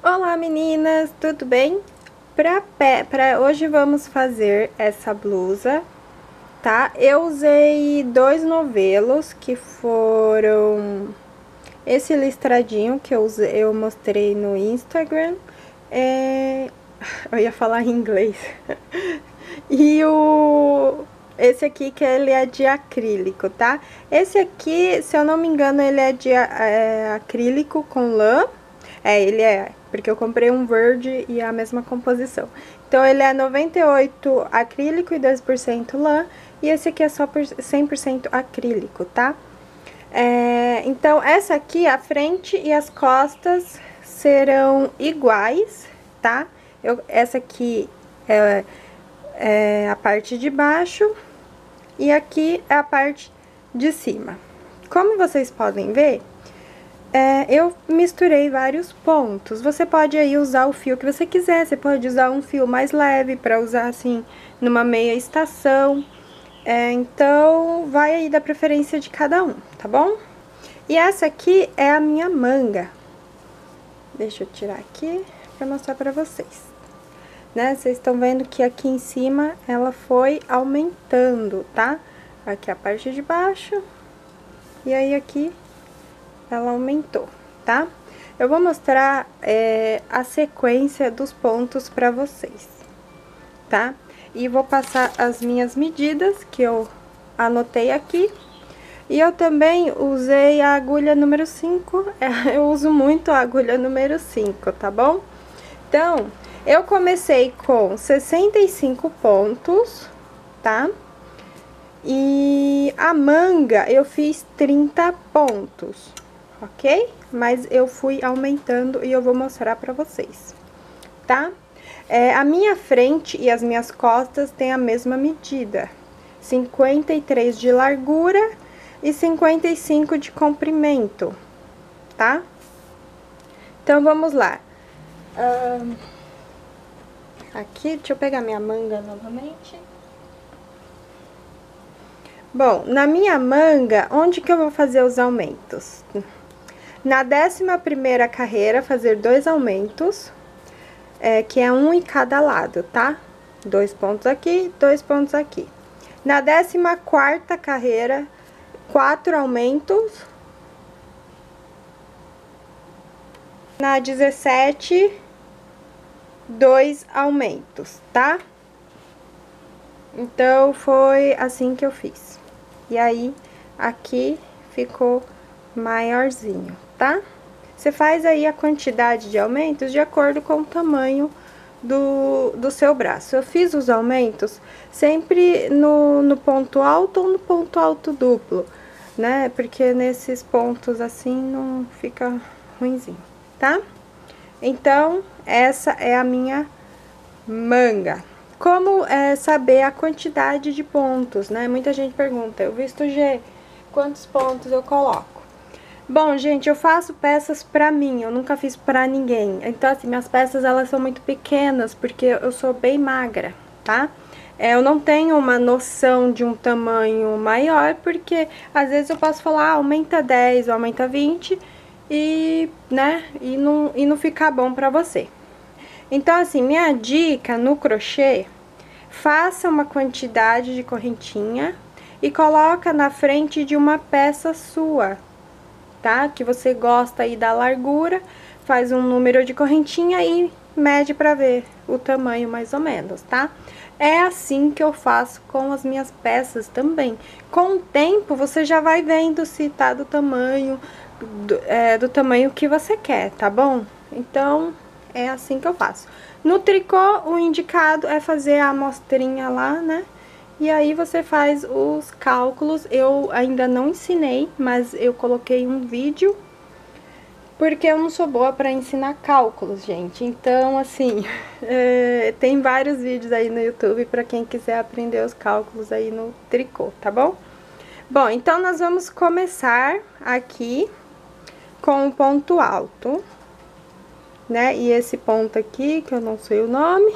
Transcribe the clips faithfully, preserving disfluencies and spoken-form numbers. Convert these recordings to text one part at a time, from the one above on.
Olá meninas, tudo bem? Pra, pé, pra hoje vamos fazer essa blusa, tá? Eu usei dois novelos que foram esse listradinho que eu, usei, eu mostrei no Instagram, é... eu ia falar em inglês, e o... esse aqui que ele é de acrílico, tá? Esse aqui, se eu não me engano, ele é de é, acrílico com lã, é, ele é... porque eu comprei um verde e é a mesma composição. Então, ele é noventa e oito acrílico e dois por cento lã. E esse aqui é só por cem por cento acrílico, tá? É, então, essa aqui, a frente e as costas serão iguais, tá? Eu, essa aqui é, é a parte de baixo e aqui é a parte de cima. Como vocês podem ver... É, eu misturei vários pontos. Você pode aí usar o fio que você quiser. Você pode usar um fio mais leve para usar assim numa meia estação. É, então, vai aí da preferência de cada um, tá bom? E essa aqui é a minha manga. Deixa eu tirar aqui para mostrar para vocês. Né? Vocês estão vendo que aqui em cima ela foi aumentando, tá? Aqui a parte de baixo. E aí aqui... ela aumentou, tá? Eu vou mostrar é, a sequência dos pontos pra vocês, tá? E vou passar as minhas medidas, que eu anotei aqui. E eu também usei a agulha número cinco, é, eu uso muito a agulha número cinco, tá bom? Então, eu comecei com sessenta e cinco pontos, tá? E a manga eu fiz trinta pontos. Ok? Mas eu fui aumentando e eu vou mostrar pra vocês, tá? É, a minha frente e as minhas costas têm a mesma medida, cinquenta e três de largura e cinquenta e cinco de comprimento, tá? Então, vamos lá. Uh, aqui, deixa eu pegar minha manga novamente. Bom, na minha manga, onde que eu vou fazer os aumentos? Na décima primeira carreira, fazer dois aumentos, é, que é um em cada lado, tá? Dois pontos aqui, dois pontos aqui. Na décima quarta carreira, quatro aumentos. Na dezessete, dois aumentos, tá? Então, foi assim que eu fiz. E aí, aqui ficou maiorzinho, tá? Você faz aí a quantidade de aumentos de acordo com o tamanho do, do seu braço. Eu fiz os aumentos sempre no, no ponto alto ou no ponto alto duplo, né? Porque nesses pontos assim não fica ruinzinho, tá? Então, essa é a minha manga. Como é, saber a quantidade de pontos, né? Muita gente pergunta, eu visto G, quantos pontos eu coloco? Bom, gente, eu faço peças pra mim, eu nunca fiz pra ninguém. Então, assim, minhas peças, elas são muito pequenas, porque eu sou bem magra, tá? É, eu não tenho uma noção de um tamanho maior, porque às vezes eu posso falar, ah, aumenta dez, ou aumenta vinte, e, né, e não, e não ficar bom pra você. Então, assim, minha dica no crochê, faça uma quantidade de correntinha e coloca na frente de uma peça sua, tá? Que você gosta aí da largura, faz um número de correntinha e mede pra ver o tamanho mais ou menos, tá? É assim que eu faço com as minhas peças também. Com o tempo, você já vai vendo se tá do tamanho, do, é, do tamanho que você quer, tá bom? Então, é assim que eu faço. No tricô, o indicado é fazer a amostrinha lá, né? E aí, você faz os cálculos. Eu ainda não ensinei, mas eu coloquei um vídeo, porque eu não sou boa pra ensinar cálculos, gente. Então, assim, é, tem vários vídeos aí no YouTube pra quem quiser aprender os cálculos aí no tricô, tá bom? Bom, então, nós vamos começar aqui com o ponto alto, né? E esse ponto aqui, que eu não sei o nome...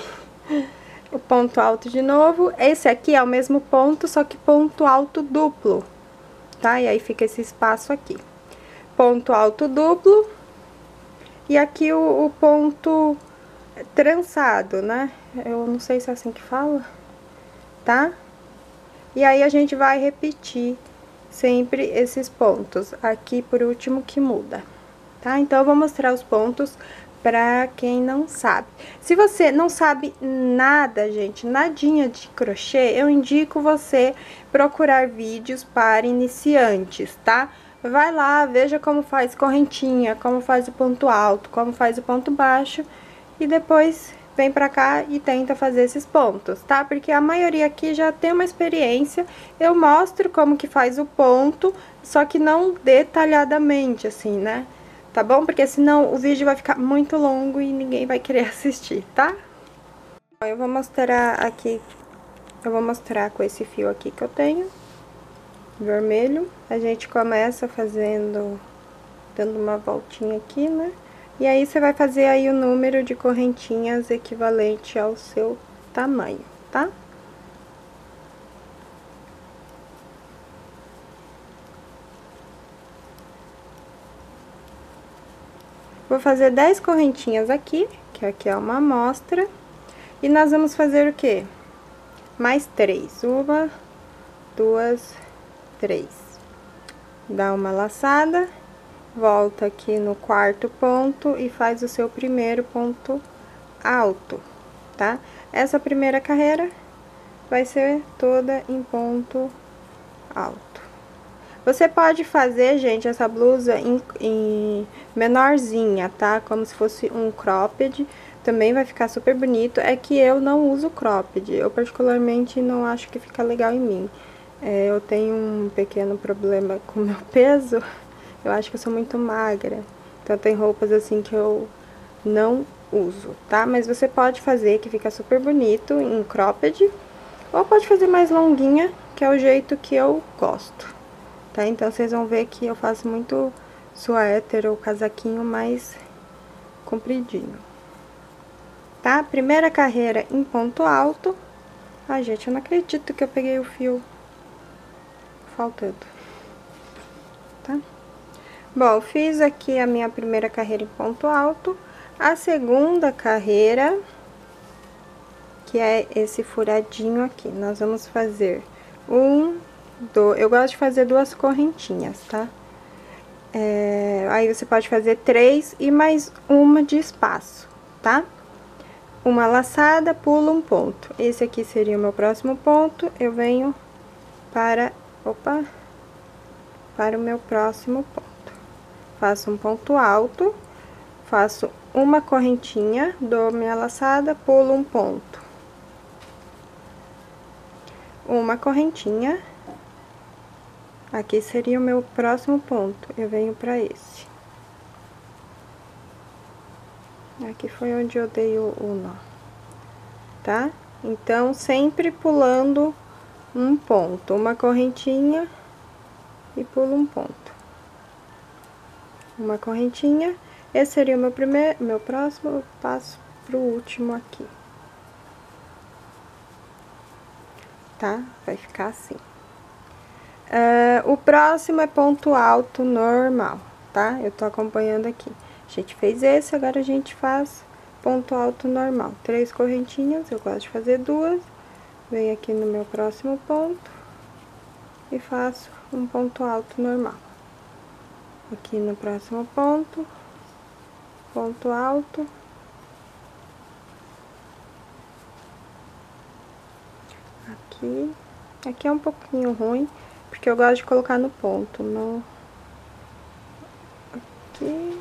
O ponto alto de novo, esse aqui é o mesmo ponto, só que ponto alto duplo, tá? E aí fica esse espaço aqui. Ponto alto duplo, E aqui o, o ponto trançado, né? Eu não sei se é assim que fala, tá? E aí, a gente vai repetir sempre esses pontos. Aqui, por último, que muda, tá? Então, eu vou mostrar os pontos pra quem não sabe. Se você não sabe nada, gente, nadinha de crochê, eu indico você procurar vídeos para iniciantes, tá? Vai lá, veja como faz correntinha, como faz o ponto alto, como faz o ponto baixo, e depois vem pra cá e tenta fazer esses pontos, tá? Porque a maioria aqui já tem uma experiência, eu mostro como que faz o ponto, só que não detalhadamente, assim, né? Tá bom? Porque senão o vídeo vai ficar muito longo e ninguém vai querer assistir, tá? Eu vou mostrar aqui, eu vou mostrar com esse fio aqui que eu tenho, vermelho. A gente começa fazendo, dando uma voltinha aqui, né? E aí, você vai fazer aí o número de correntinhas equivalente ao seu tamanho, tá? Vou fazer dez correntinhas aqui, que aqui é uma amostra. E nós vamos fazer o quê? Mais três. Uma, duas, três. Dá uma laçada, volta aqui no quarto ponto e faz o seu primeiro ponto alto, tá? Essa primeira carreira vai ser toda em ponto alto. Você pode fazer, gente, essa blusa em, em menorzinha, tá? Como se fosse um cropped, também vai ficar super bonito. É que eu não uso cropped, eu particularmente não acho que fica legal em mim. É, eu tenho um pequeno problema com o meu peso, eu acho que eu sou muito magra. Então, tem roupas assim que eu não uso, tá? Mas você pode fazer, que fica super bonito, em cropped, ou pode fazer mais longuinha, que é o jeito que eu gosto. Tá? Então, vocês vão ver que eu faço muito suéter ou casaquinho mais compridinho. Tá? Primeira carreira em ponto alto. Ai, gente, eu não acredito que eu peguei o fio faltando. Tá? Bom, fiz aqui a minha primeira carreira em ponto alto. A segunda carreira, que é esse furadinho aqui, nós vamos fazer um... Do, eu gosto de fazer duas correntinhas, tá? É, aí, você pode fazer três e mais uma de espaço, tá? Uma laçada, pula um ponto. Esse aqui seria o meu próximo ponto, eu venho para... Opa! Para o meu próximo ponto. Faço um ponto alto, faço uma correntinha, dou minha laçada, pulo um ponto. Uma correntinha... Aqui seria o meu próximo ponto, eu venho pra esse. Aqui foi onde eu dei o, o nó, tá? Então, sempre pulando um ponto, uma correntinha e pulo um ponto. Uma correntinha, esse seria o meu primeiro, meu próximo, eu passo pro último aqui. Tá? Vai ficar assim. Uh, o próximo é ponto alto normal, tá? Eu tô acompanhando aqui. A gente fez esse, agora a gente faz ponto alto normal. Três correntinhas, eu gosto de fazer duas. Venho aqui no meu próximo ponto e faço um ponto alto normal. Aqui no próximo ponto, ponto alto. Aqui, aqui é um pouquinho ruim, porque eu gosto de colocar no ponto, não... Aqui...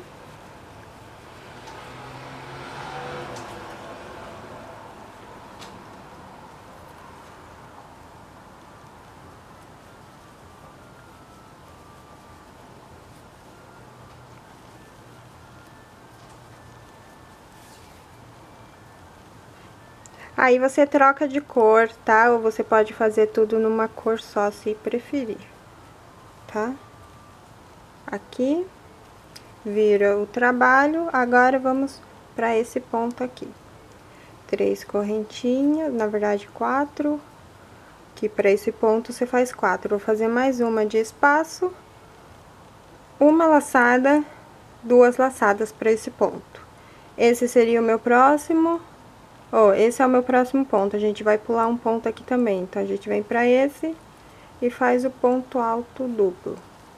Aí, você troca de cor, tá? Ou você pode fazer tudo numa cor só, se preferir, tá? Aqui, vira o trabalho, agora vamos pra esse ponto aqui. Três correntinhas, na verdade, quatro, que pra esse ponto você faz quatro. Vou fazer mais uma de espaço, uma laçada, duas laçadas para esse ponto. Esse seria o meu próximo, ó, esse é o meu próximo ponto, a gente vai pular um ponto aqui também. Então, a gente vem pra esse e faz o ponto alto duplo.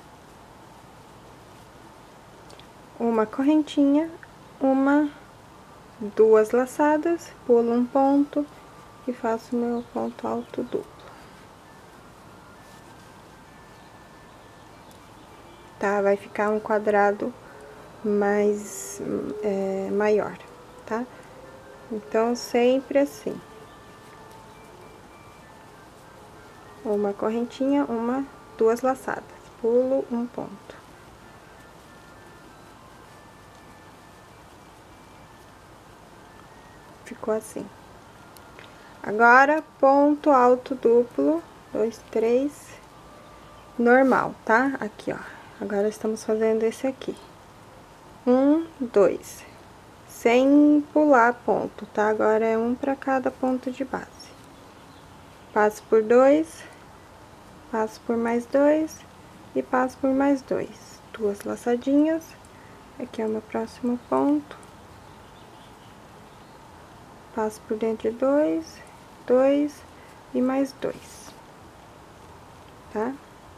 Uma correntinha, uma, duas laçadas, pulo um ponto e faço o meu ponto alto duplo. Tá? Vai ficar um quadrado mais, é, maior, tá? Então, sempre assim. Uma correntinha, uma, duas laçadas. Pulo um ponto. Ficou assim. Agora, ponto alto duplo, dois, três, normal, tá? Aqui, ó. Agora, estamos fazendo esse aqui. Um, dois. Sem pular ponto, tá? Agora, é um pra cada ponto de base. Passo por dois, passo por mais dois e passo por mais dois. Duas laçadinhas. Aqui é o meu próximo ponto. Passo por dentro de dois, dois e mais dois, tá?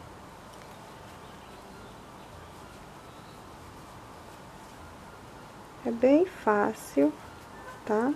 É bem fácil, tá?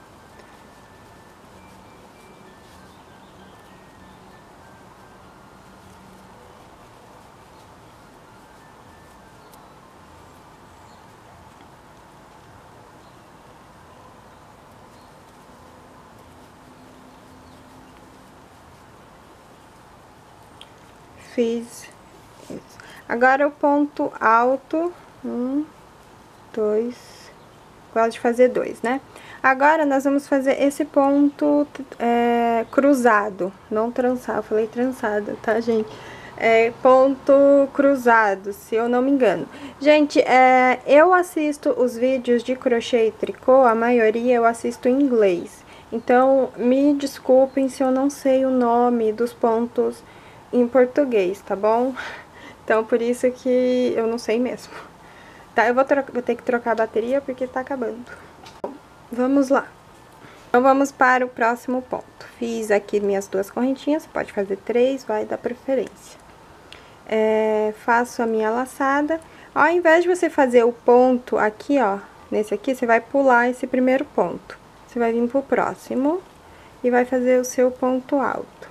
Fiz isso. Agora, o ponto alto, um, dois, gosto de fazer dois, né? Agora, nós vamos fazer esse ponto é, cruzado, não trançado, eu falei trançado, tá, gente? É ponto cruzado, se eu não me engano. Gente, é, eu assisto os vídeos de crochê e tricô, a maioria eu assisto em inglês. Então, me desculpem se eu não sei o nome dos pontos em português, tá bom? Então, por isso que eu não sei mesmo. Tá, eu vou, vou ter que trocar a bateria porque tá acabando. Vamos lá. Então, vamos para o próximo ponto. Fiz aqui minhas duas correntinhas, pode fazer três, vai dar preferência. É, faço a minha laçada. Ao invés de você fazer o ponto aqui, ó, nesse aqui, você vai pular esse primeiro ponto. Você vai vir pro próximo e vai fazer o seu ponto alto.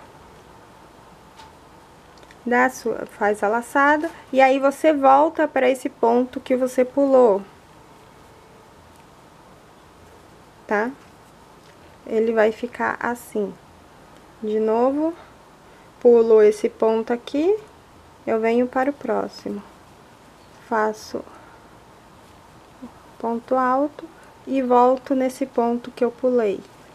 Dá a sua, faz a laçada, e aí você volta para esse ponto que você pulou. Tá? Ele vai ficar assim. De novo, pulo esse ponto aqui, eu venho para o próximo. Faço ponto alto e volto nesse ponto que eu pulei.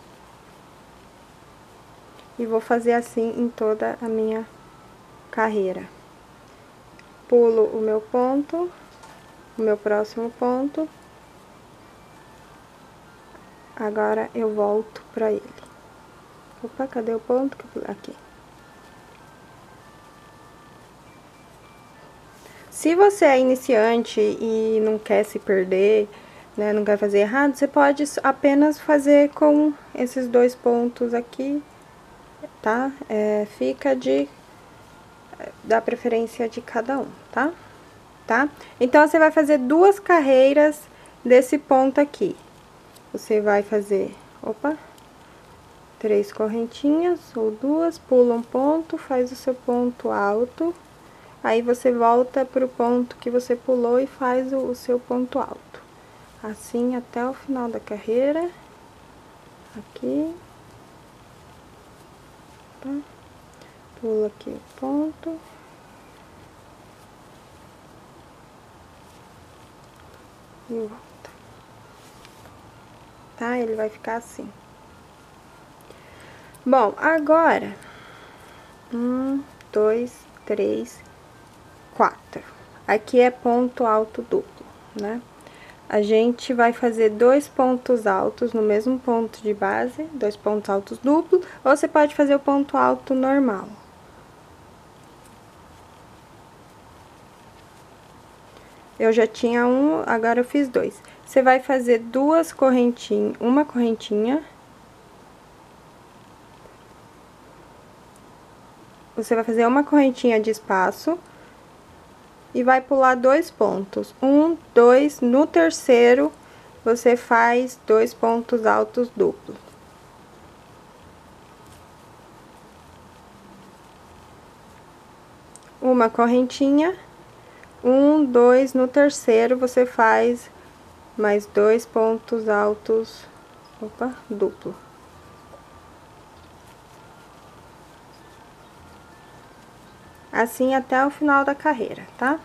E vou fazer assim em toda a minha carreira. Pulo o meu ponto, o meu próximo ponto. Agora, eu volto pra ele. Opa, cadê o ponto? Aqui. Se você é iniciante e não quer se perder, né, não quer fazer errado, você pode apenas fazer com esses dois pontos aqui, tá? É, fica de... da preferência de cada um, tá? Tá? Então, você vai fazer duas carreiras desse ponto aqui. Você vai fazer, opa, três correntinhas ou duas, pula um ponto, faz o seu ponto alto, aí você volta pro ponto que você pulou e faz o, o seu ponto alto. Assim até o final da carreira, aqui, tá? Pula aqui o ponto. E volta. Tá? Ele vai ficar assim. Bom, agora, um, dois, três, quatro. Aqui é ponto alto duplo, né? A gente vai fazer dois pontos altos no mesmo ponto de base, dois pontos altos duplo, ou você pode fazer o ponto alto normal. Eu já tinha um, agora eu fiz dois. Você vai fazer duas correntinhas, uma correntinha. Você vai fazer uma correntinha de espaço e vai pular dois pontos. Um, dois, no terceiro, você faz dois pontos altos duplos. Uma correntinha, um, dois, no terceiro, você faz mais dois pontos altos, opa, duplo. Assim até o final da carreira, tá?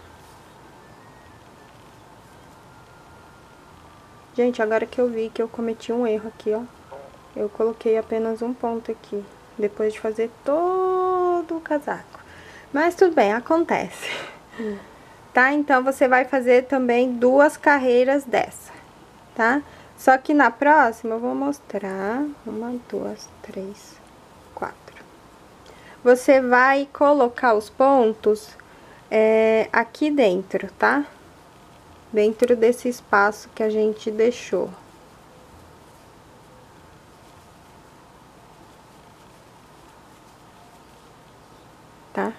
Gente, agora que eu vi que eu cometi um erro aqui, ó. Eu coloquei apenas um ponto aqui, depois de fazer todo o casaco. Mas tudo bem, acontece. Hum. Tá? Então, você vai fazer também duas carreiras dessa, tá? Só que na próxima eu vou mostrar uma, duas, três, quatro. Você vai colocar os pontos é, aqui dentro, tá? Dentro desse espaço que a gente deixou. Tá?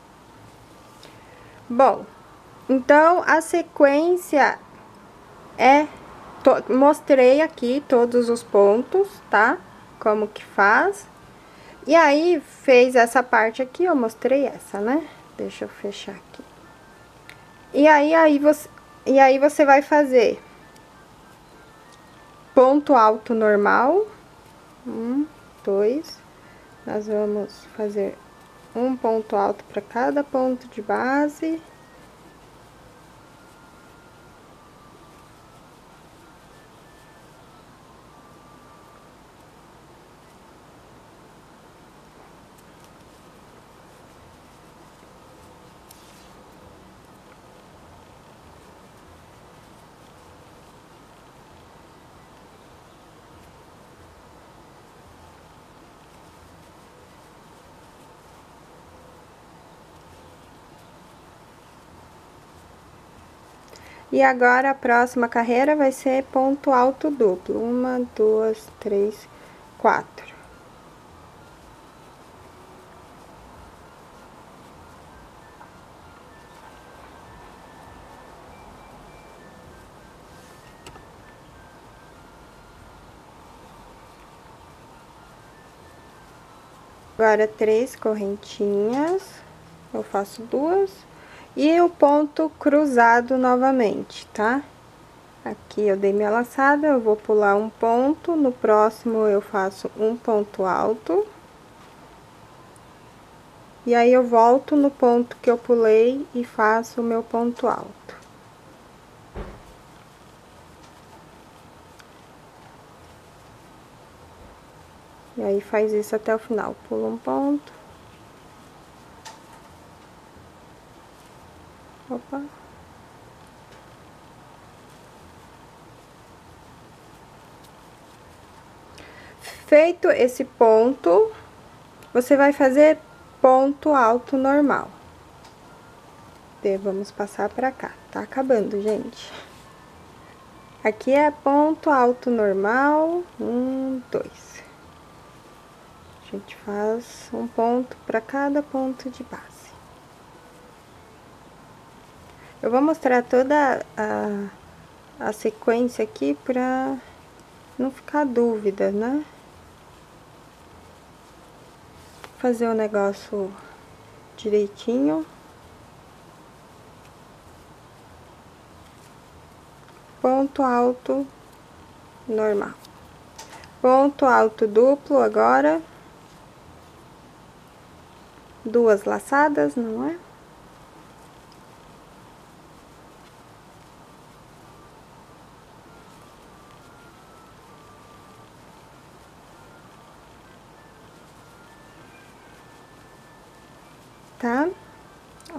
Bom, então, a sequência é... To, mostrei aqui todos os pontos, tá? Como que faz. E aí, fez essa parte aqui, eu mostrei essa, né? Deixa eu fechar aqui. E aí, aí você, e aí você vai fazer ponto alto normal. Um, dois. Nós vamos fazer um ponto alto para cada ponto de base. E agora, a próxima carreira vai ser ponto alto duplo. Uma, duas, três, quatro. Agora, três correntinhas. Eu faço duas. E o ponto cruzado novamente, tá? Aqui eu dei minha laçada, eu vou pular um ponto, no próximo eu faço um ponto alto. E aí, eu volto no ponto que eu pulei e faço o meu ponto alto. E aí, faz isso até o final, pula um ponto. Opa. Feito esse ponto, você vai fazer ponto alto normal. E vamos passar pra cá, tá acabando, gente. Aqui é ponto alto normal, um, dois. A gente faz um ponto pra cada ponto de base. Eu vou mostrar toda a, a sequência aqui pra não ficar dúvida, né? Fazer o negócio direitinho. Ponto alto normal. Ponto alto duplo agora. Duas laçadas, não é? Tá? Ó.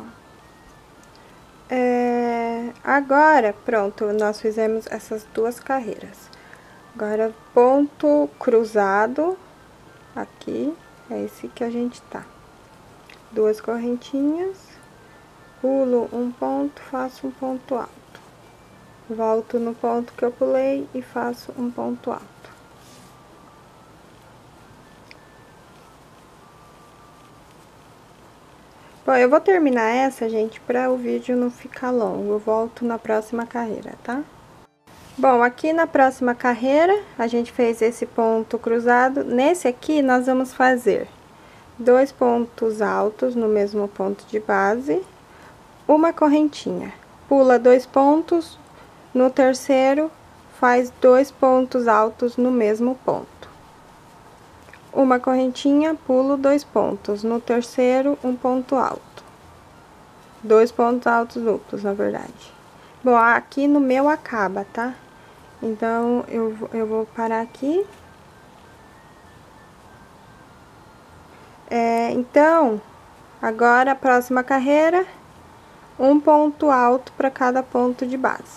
É, agora, pronto, nós fizemos essas duas carreiras. Agora, ponto cruzado, aqui, é esse que a gente tá. Duas correntinhas, pulo um ponto, faço um ponto alto. Volto no ponto que eu pulei e faço um ponto alto. Bom, eu vou terminar essa, gente, para o vídeo não ficar longo. Eu volto na próxima carreira, tá? Bom, aqui na próxima carreira, a gente fez esse ponto cruzado. Nesse aqui, nós vamos fazer dois pontos altos no mesmo ponto de base, uma correntinha. Pula dois pontos, no terceiro, faz dois pontos altos no mesmo ponto. Uma correntinha, pulo dois pontos, no terceiro, um ponto alto. Dois pontos altos duplos, na verdade. Bom, aqui no meu acaba, tá? Então, eu, eu vou parar aqui. É, então, agora, a próxima carreira, um ponto alto para cada ponto de base.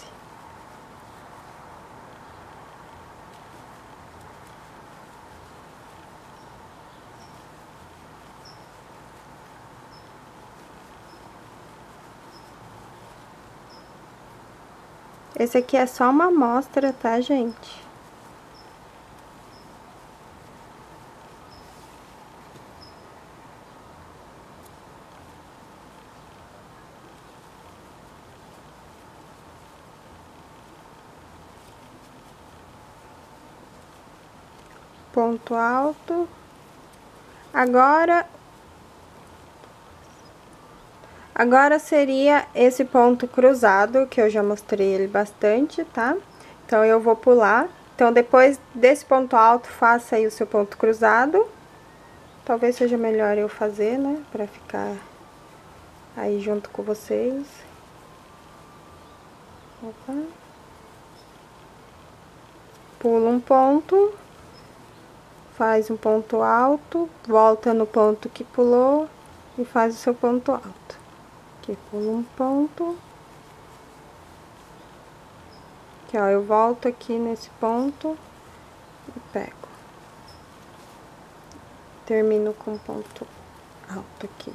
Esse aqui é só uma amostra, tá, gente? Ponto alto. Agora, agora seria esse ponto cruzado, que eu já mostrei ele bastante, tá? Então, eu vou pular. Então, depois desse ponto alto, faça aí o seu ponto cruzado. Talvez seja melhor eu fazer, né? Pra ficar aí junto com vocês. Opa. Pula um ponto. Faz um ponto alto, volta no ponto que pulou e faz o seu ponto alto. Aqui, pula um ponto. Aqui, ó, eu volto aqui nesse ponto e pego. Termino com um ponto alto aqui.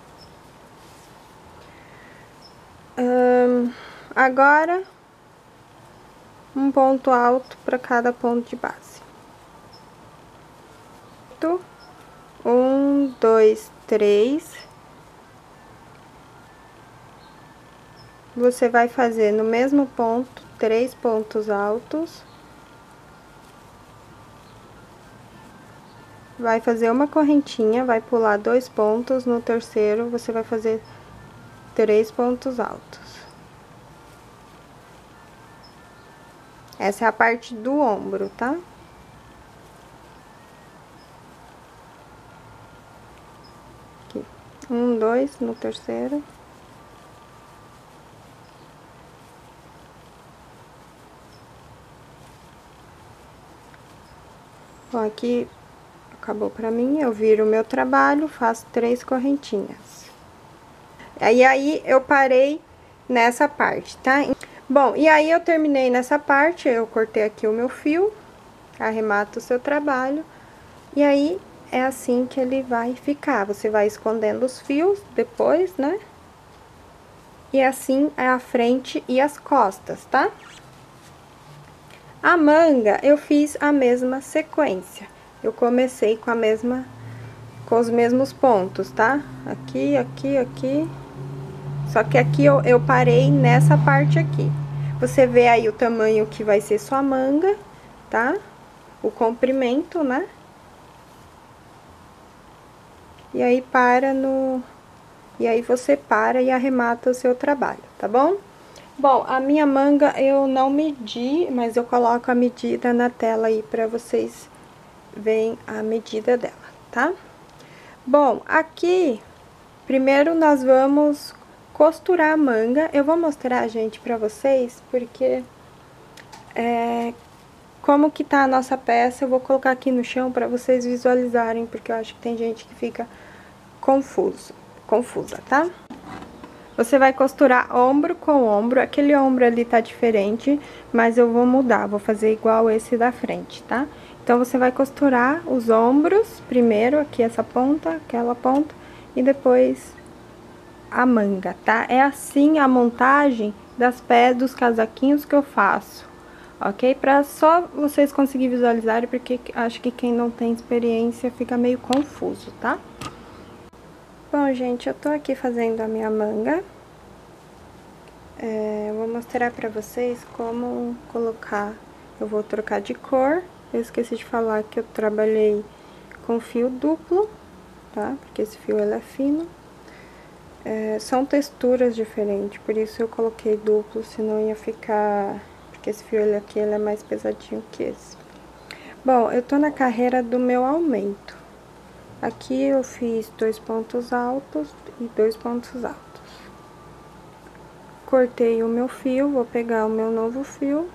Hum, agora, um ponto alto para cada ponto de base. Um, dois, três. Você vai fazer no mesmo ponto, três pontos altos. Vai fazer uma correntinha, vai pular dois pontos, no terceiro você vai fazer três pontos altos. Essa é a parte do ombro, tá? Aqui. Um, dois, no terceiro. Bom, aqui acabou pra mim, eu viro o meu trabalho, faço três correntinhas. E aí, eu parei nessa parte, tá? Bom, e aí, eu terminei nessa parte, eu cortei aqui o meu fio, arremata o seu trabalho, e aí, é assim que ele vai ficar. Você vai escondendo os fios depois, né? E assim é a frente e as costas, tá? A manga, eu fiz a mesma sequência. Eu comecei com a mesma, com os mesmos pontos, tá? Aqui, aqui, aqui. Só que aqui eu, eu parei nessa parte aqui. Você vê aí o tamanho que vai ser sua manga, tá? O comprimento, né? E aí, para no... E aí, você para e arremata o seu trabalho, tá bom? Bom, a minha manga eu não medi, mas eu coloco a medida na tela aí pra vocês verem a medida dela, tá? Bom, aqui, primeiro nós vamos costurar a manga. Eu vou mostrar, gente, pra vocês, porque é, como que tá a nossa peça, eu vou colocar aqui no chão pra vocês visualizarem, porque eu acho que tem gente que fica confuso, confusa, tá? Você vai costurar ombro com ombro, aquele ombro ali tá diferente, mas eu vou mudar, vou fazer igual esse da frente, tá? Então, você vai costurar os ombros primeiro, aqui essa ponta, aquela ponta, e depois a manga, tá? É assim a montagem das pés dos casaquinhos que eu faço, ok? Pra só vocês conseguirem visualizar, porque acho que quem não tem experiência fica meio confuso, tá? Bom, gente, eu tô aqui fazendo a minha manga. É, eu vou mostrar pra vocês como colocar. Eu vou trocar de cor. Eu esqueci de falar que eu trabalhei com fio duplo, tá? Porque esse fio, ele é fino. É, são texturas diferentes, por isso eu coloquei duplo, senão ia ficar... Porque esse fio ele aqui, ele é mais pesadinho que esse. Bom, eu tô na carreira do meu aumento. Aqui eu fiz dois pontos altos e dois pontos altos. Cortei o meu fio, vou pegar o meu novo fio.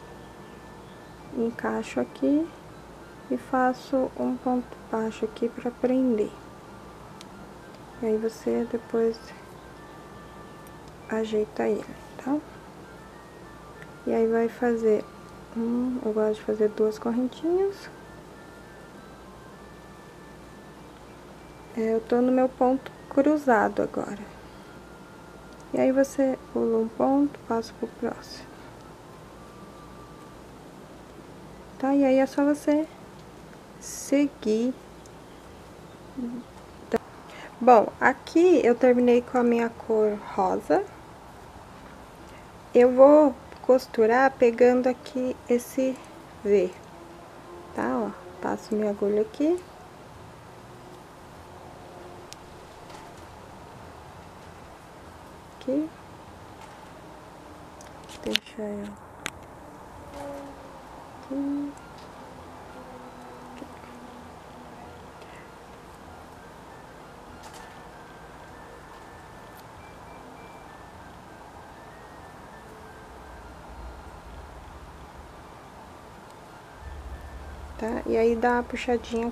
Encaixo aqui e faço um ponto baixo aqui pra prender. E aí você depois ajeita ele, tá? E aí vai fazer um, eu gosto de fazer duas correntinhas. É, eu tô no meu ponto cruzado agora. E aí você pula um ponto, passa pro próximo. Tá? E aí é só você seguir. Bom, aqui eu terminei com a minha cor rosa. Eu vou costurar pegando aqui esse V, tá? Ó, passo minha agulha aqui. Aqui. Deixa eu... Aqui. Tá? E aí dá uma puxadinha.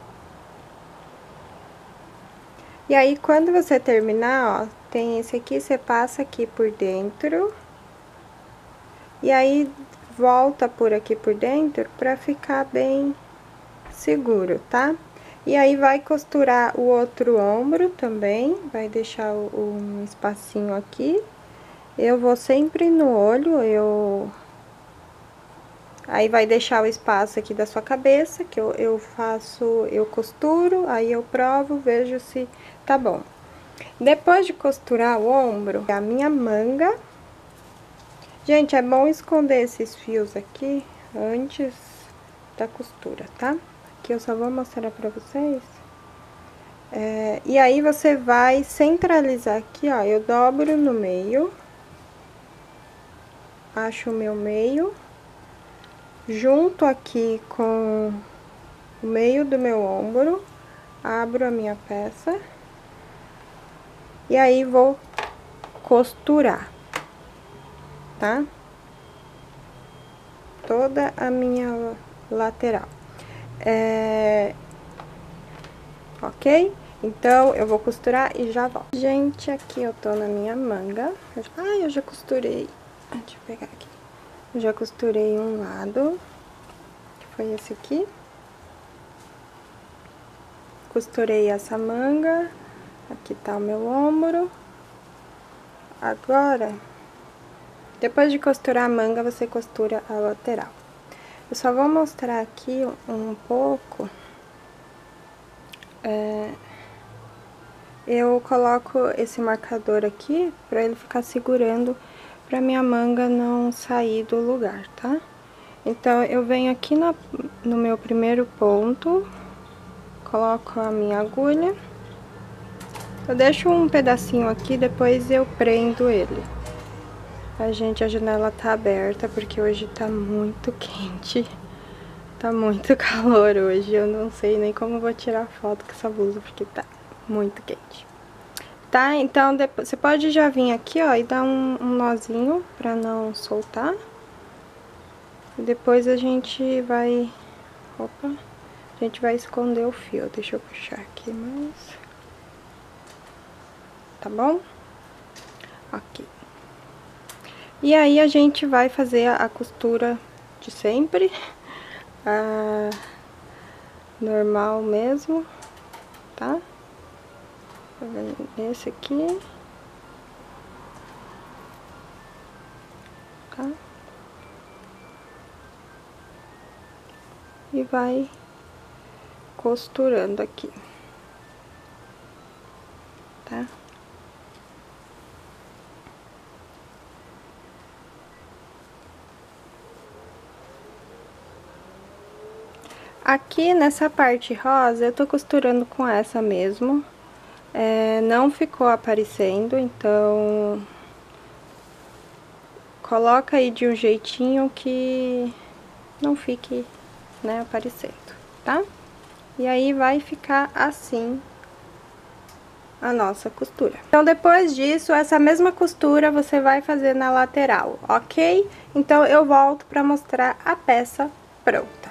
E aí, quando você terminar, ó, tem esse aqui, você passa aqui por dentro. E aí, volta por aqui por dentro pra ficar bem seguro, tá? E aí, vai costurar o outro ombro também, vai deixar o, um espacinho aqui. Eu vou sempre no olho, eu... Aí, vai deixar o espaço aqui da sua cabeça, que eu, eu faço, eu costuro, aí eu provo, vejo se tá bom. Depois de costurar o ombro, a minha manga... Gente, é bom esconder esses fios aqui antes da costura, tá? Aqui eu só vou mostrar pra vocês. É, e aí, você vai centralizar aqui, ó, eu dobro no meio. Acho o meu meio. Junto aqui com o meio do meu ombro, abro a minha peça. E aí, vou costurar, tá? Toda a minha lateral. É... Ok? Então, eu vou costurar e já volto. Gente, aqui eu tô na minha manga. Ai, eu já costurei. Deixa eu pegar aqui. Eu já costurei um lado, que foi esse aqui. Costurei essa manga. Aqui tá o meu ombro. Agora, depois de costurar a manga, você costura a lateral. Eu só vou mostrar aqui um pouco. É, eu coloco esse marcador aqui pra ele ficar segurando, pra minha manga não sair do lugar, tá? Então, eu venho aqui na, no meu primeiro ponto, coloco a minha agulha. Eu deixo um pedacinho aqui, depois eu prendo ele. A gente, a janela tá aberta, porque hoje tá muito quente. Tá muito calor hoje, eu não sei nem como eu vou tirar foto com essa blusa, porque tá muito quente. Tá, então, depois, você pode já vir aqui, ó, e dar um, um nozinho pra não soltar. E depois a gente vai... Opa! A gente vai esconder o fio, deixa eu puxar aqui mais. Tá bom? Ok. E aí, a gente vai fazer a costura de sempre. A normal mesmo, tá? Esse aqui. tá? E vai costurando aqui, tá? Aqui nessa parte rosa, eu tô costurando com essa mesmo. É, não ficou aparecendo, então... Coloca aí de um jeitinho que não fique, né, aparecendo, tá? E aí, vai ficar assim a nossa costura. Então, depois disso, essa mesma costura você vai fazer na lateral, ok? Então, eu volto pra mostrar a peça pronta.